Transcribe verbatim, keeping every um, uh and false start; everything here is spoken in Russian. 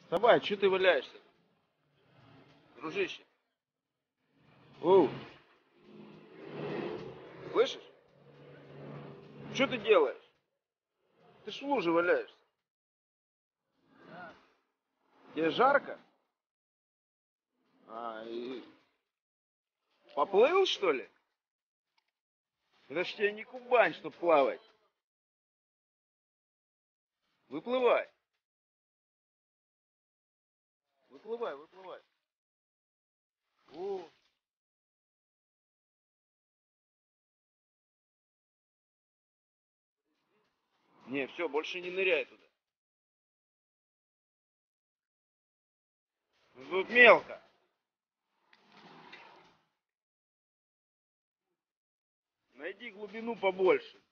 Давай, что ты валяешься? Дружище. Оу. Слышишь? Что ты делаешь? Ты ж в луже валяешься. Тебе жарко? А, и... Поплыл, что ли? Это ж тебе не Кубань, чтоб плавать. Выплывай. Выплывай, выплывай. О. Не, все, больше не ныряй туда. Тут мелко. Найди глубину побольше.